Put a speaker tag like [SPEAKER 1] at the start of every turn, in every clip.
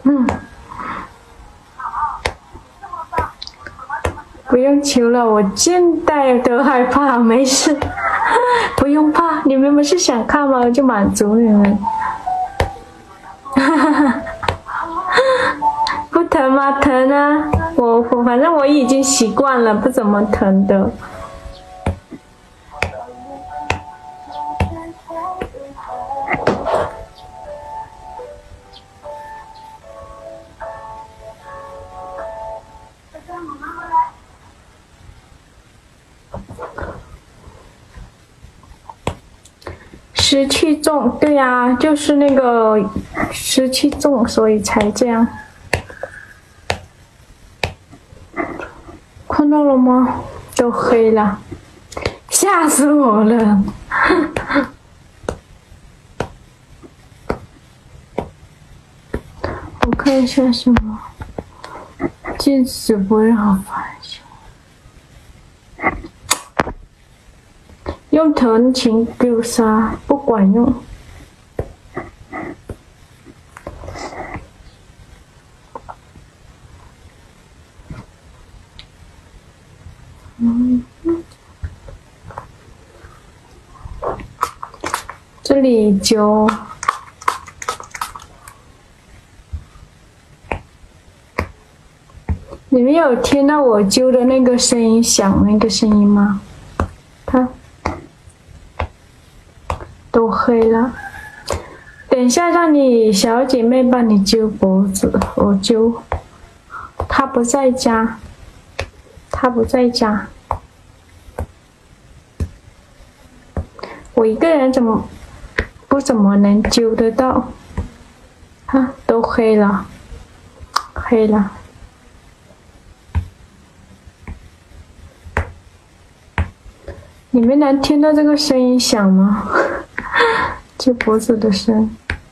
[SPEAKER 1] 嗯，不用求了，我现在都害怕，没事，不用怕，你们不是想看吗？我就满足你们。哈哈哈，不疼吗？疼啊！我反正我已经习惯了，不怎么疼的。湿气重，对呀，就是那个湿气重，所以才这样。看到了吗？都黑了，吓死我了！我看一下什么，禁止不让发现。用藤琴丢沙不管用。这里就你们有听到我揪的那个声音响那个声音吗？看，都黑了。等一下让你小姐妹帮你揪脖子，我揪。她不在家，她不在家。我一个人不怎么能揪得到？看，都黑了，黑了。你们能听到这个声音响吗？揪脖子的声。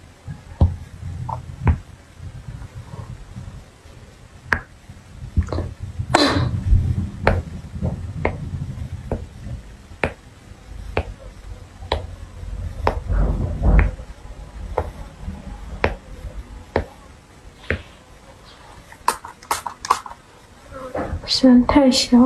[SPEAKER 1] 声太小。